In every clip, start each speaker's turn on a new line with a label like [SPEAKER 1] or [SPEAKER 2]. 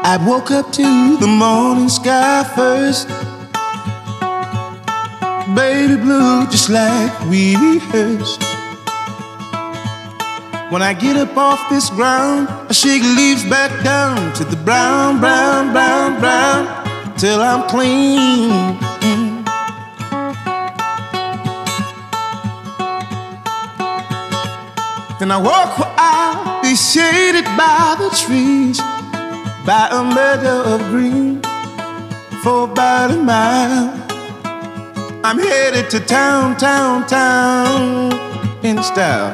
[SPEAKER 1] I woke up to the morning sky first. Baby blue, just like we rehearsed. When I get up off this ground, I shake leaves back down to the brown, brown, brown, brown, till I'm clean. Then I walk where I'll be shaded by the trees, by a meadow of green, for about a mile. I'm headed to town, town, town, in style,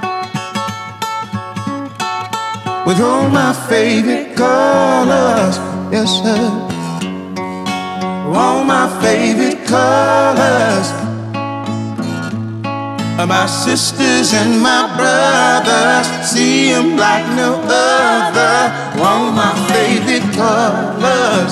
[SPEAKER 1] with all my favorite colors, yes sir, all my favorite colors. My sisters and my brothers, see them like no other, all my favorite colors.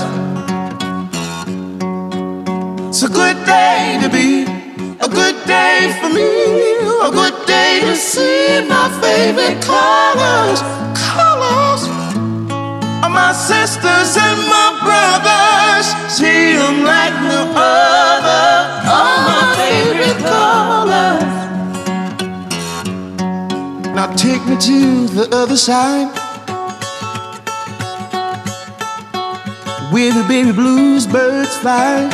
[SPEAKER 1] It's a good day to be, a good day for me, a good day to see my favorite colors, colors. My sisters and my brothers, see them like no other, all my favorite colors. Now take me to the other side, where the baby blues birds fly,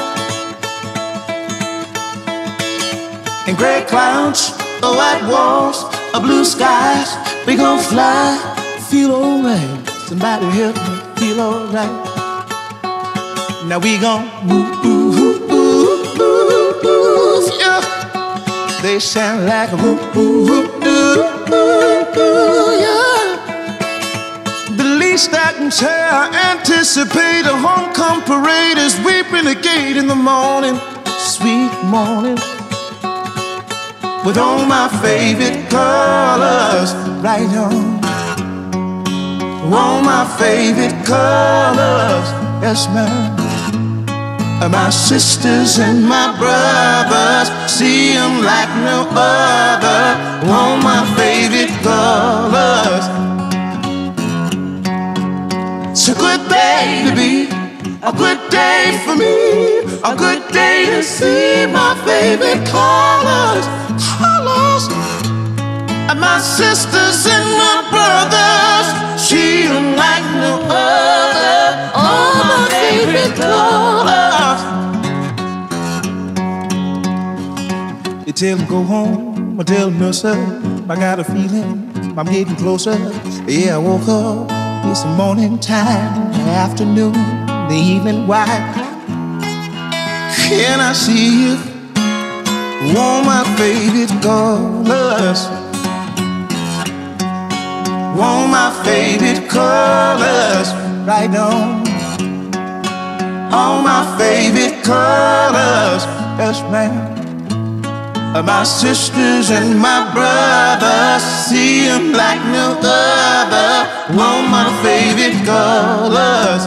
[SPEAKER 1] and gray clouds, white walls, blue skies. We gon' fly, feel alright. Somebody help me feel alright. Now we gon' move, move, move, move, move, yeah. They sound like a move, move, move, move, move, yeah. The least I can say, I anticipate a homecoming parade as we bring the gate in the morning, sweet morning, with all my favorite colors right on. All my favorite colors, yes ma'am. My sisters and my brothers, see them like no other, all my favorite colors. It's a good day to be, a good day for me, a good day to see my favorite colors, colors. My sisters and my brothers, see them like no other, all my favorite colors. You tell them go home, I tell them no sir, I got a feeling I'm getting closer. Yeah, I woke up, it's the morning time, the afternoon, the evening white. Can I see you? All my favorite colors, all my favorite colors, right on. All my favorite colors, yes ma'am. My sisters and my brothers, see them like no other, all my favorite colors.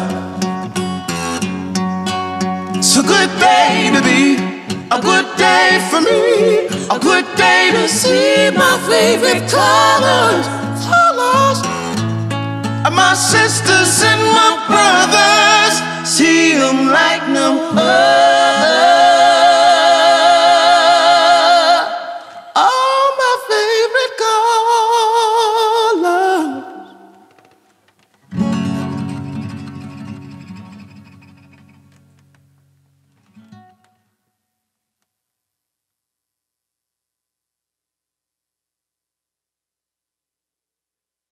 [SPEAKER 1] It's a good day to be, a good day for me, a good day to see my favorite colors, colors. My sisters and my brothers, see them like no other.